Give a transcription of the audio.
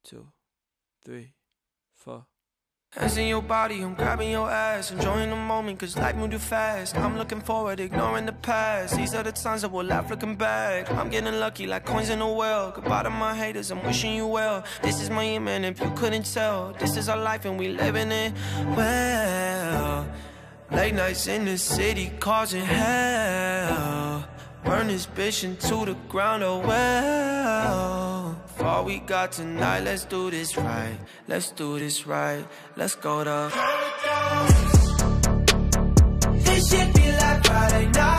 2, 3, 4. Hands in your body, I'm grabbing your ass, enjoying the moment cause life moved too fast. I'm looking forward, ignoring the past. These are the times that we'll laugh looking back. I'm getting lucky like coins in a well. Goodbye to my haters, I'm wishing you well. This is my man if you couldn't tell. This is our life and we living it well. Late nights in the city causing hell. Burn this bitch into the ground, oh well. For all we got tonight, let's do this right. Let's do this right. Let's go to paradise. This shit be like Friday night.